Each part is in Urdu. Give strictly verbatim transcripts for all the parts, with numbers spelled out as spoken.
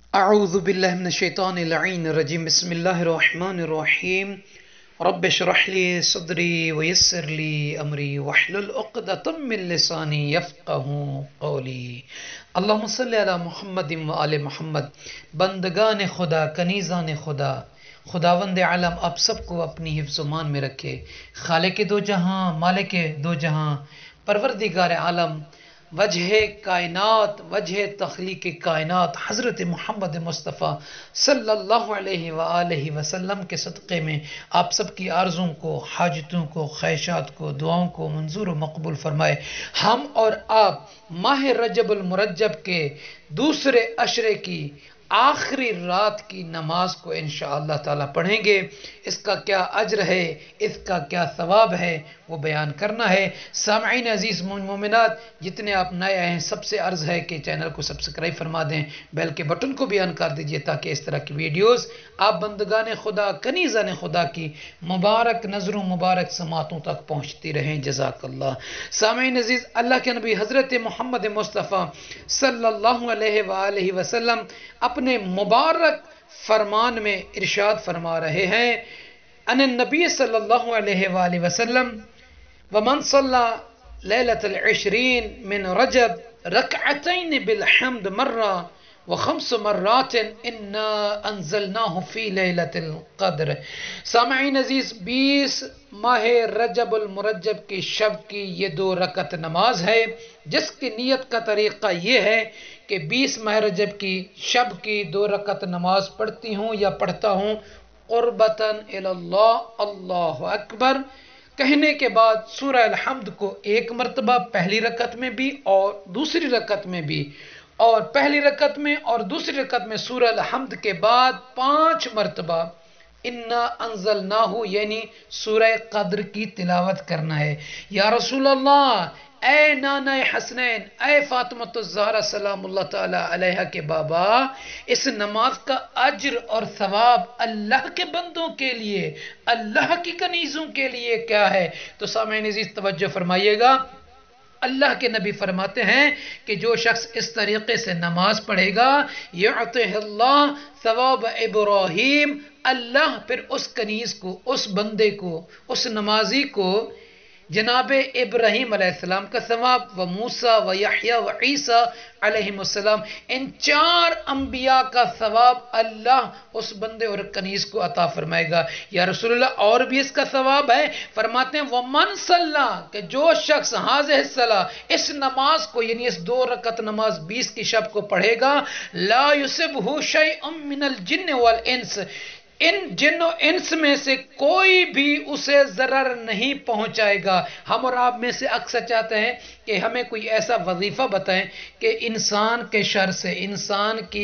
اعوذ باللہ من الشیطان اللعین الرجیم بسم اللہ الرحمن الرحیم رب اشرح لی صدری ویسر لی امری واحلل عقدۃ من لسانی یفقہوا قولی اللہم صلی علی محمد و آل محمد۔ بندگان خدا، کنیزان خدا، خداوند عالم آپ سب کو اپنی حفظ و مان میں رکھے۔ خالق دو جہاں، مالک دو جہاں، پروردگار عالم، وجہ کائنات، وجہ تخلیق کائنات حضرت محمد مصطفیٰ صلی اللہ علیہ وآلہ وسلم کے صدقے میں آپ سب کی آرزوں کو، حاجتوں کو، خواہشات کو، دعاؤں کو منظور و مقبول فرمائے۔ ہم اور آپ ماہ رجب المرجب کے دوسرے عشرے کی آخری رات کی نماز کو انشاءاللہ تعالی پڑھیں گے۔ اس کا کیا اجر ہے، اس کا کیا ثواب ہے، وہ بیان کرنا ہے۔ سامعین عزیز مومنات، جتنے آپ نئے آئے ہیں سب سے عرض ہے کہ چینل کو سبسکرائب فرما دیں، بیل کے بٹن کو بھی آن کر دیجئے تاکہ اس طرح کی ویڈیوز آپ بندگان خدا، کنیزان خدا کی مبارک نظروں، مبارک سماعتوں تک پہنچتی رہیں۔ جزاک اللہ۔ سامعین عزیز، اللہ کے نبی حضرت محمد مصطفیٰ صلی اللہ علیہ وآلہ وسلم اپنے مبارک فرمان میں ارشاد فرما رہے ہیں، ان النبی صلی اللہ علیہ وآلہ وسلم ومن صلی لیلۃ العشرین من رجب رکعتین بالحمد مرہ وخمس مرات انا انزلناہ فی لیلۃ القدر۔ سامعین عزیز، بیس ماہ رجب المرجب کی شب کی یہ دو رکعت نماز ہے، جس کی نیت کا طریقہ یہ ہے کہ بیس ماہ رجب کی شب کی دو رکعت نماز پڑھتی ہوں یا پڑھتا ہوں قربتاً الی اللہ، اللہ اکبر کہنے کے بعد سورہ الحمد کو ایک مرتبہ پہلی رکعت میں بھی اور دوسری رکعت میں بھی، اور پہلی رکعت میں اور دوسری رکعت میں سورہ الحمد کے بعد پانچ مرتبہ انا انزلناہ یعنی سورہ قدر کی تلاوت کرنا ہے۔ یا رسول اللہ، اے نانا حسنین، اے فاطمۃ الزہرا سلام اللہ تعالی علیہا کے بابا، اس نماز کا اجر اور ثواب اللہ کے بندوں کے لیے، اللہ کی کنیزوں کے لیے کیا ہے؟ تو سامعین عزیز توجہ فرمائیے گا، اللہ کے نبی فرماتے ہیں کہ جو شخص اس طریقے سے نماز پڑھے گا، یعطیہ اللہ ثواب ابراہیم، اللہ پھر اس کنیز کو، اس بندے کو، اس نمازی کو جناب ابراہیم علیہ السلام کا ثواب، و موسیٰ و یحییٰ و عیسیٰ علیہ السلام، ان چار انبیاء کا ثواب اللہ اس بندے اور کنیز کو عطا فرمائے گا۔ یا رسول اللہ، اور بھی اس کا ثواب ہے؟ فرماتے ہیں وَمَنْ صَلَّى، کہ جو شخص هَذِهِ الصَّلَاةَ، اس نماز کو یعنی اس دو رکعت نماز بیس کی شب کو پڑھے گا، لَا يُصِبْهُ شَيْءٌ مِّنَ الْجِنِّ وَالْإِنسِ، ان جن و انس میں سے کوئی بھی اسے ضرر نہیں پہنچائے گا۔ ہم اور آپ میں سے اکثر چاہتے ہیں کہ ہمیں کوئی ایسا وظیفہ بتائیں کہ انسان کے شر سے، انسان کی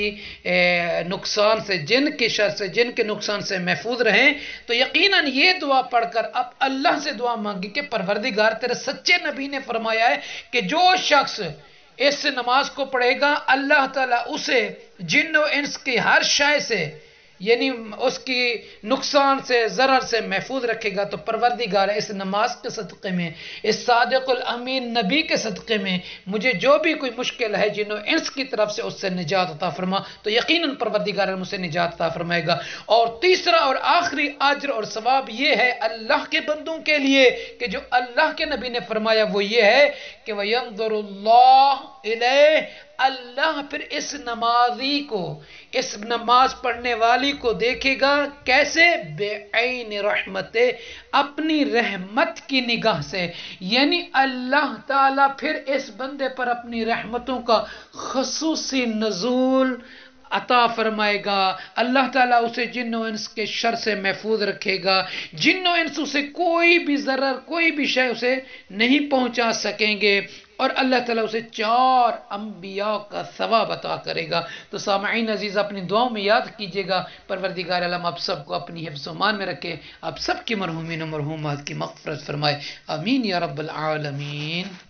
نقصان سے، جن کے شر سے، جن کے نقصان سے محفوظ رہیں۔ تو یقیناً یہ دعا پڑھ کر اب اللہ سے دعا مانگی کہ پروردگار تیرے سچے نبی نے فرمایا ہے کہ جو شخص اس نماز کو پڑھے گا، اللہ تعالیٰ اسے جن و انس کی ہر شے سے یعنی اس کی نقصان سے، ضرر سے محفوظ رکھے گا۔ تو پروردگار اس نماز کے صدقے میں، اس صادق الامین نبی کے صدقے میں مجھے جو بھی کوئی مشکل ہے جن و انس کی طرف سے اس سے نجات عطا فرما۔ تو یقیناً پروردگار مجھ سے نجات عطا فرمائے گا۔ اور تیسرا اور آخری اجر اور ثواب یہ ہے اللہ کے بندوں کے لیے کہ جو اللہ کے نبی نے فرمایا وہ یہ ہے کہ وَيَنظُرُ اللَّهُ إِلَيْهِ، اللہ پھر اس نمازی کو، اس نماز پڑھنے والی کو دیکھے گا، کیسے؟ بے عین رحمت، اپنی رحمت کی نگاہ سے، یعنی اللہ تعالیٰ پھر اس بندے پر اپنی رحمتوں کا خصوصی نزول عطا فرمائے گا۔ اللہ تعالیٰ اسے جن و انس کے شر سے محفوظ رکھے گا، جن و انس اسے کوئی بھی ضرر، کوئی بھی شے اسے نہیں پہنچا سکیں گے، اور اللہ تعالیٰ اسے چار انبیاء کا ثواب عطا کرے گا۔ تو سامعین عزیز، اپنی دعاؤں میں یاد کیجئے گا، پروردگار عالم آپ سب کو اپنی حفظ و مان میں رکھے، آپ سب کی مرحومین و مرحومات کی مغفرت فرمائے، آمین یا رب العالمین۔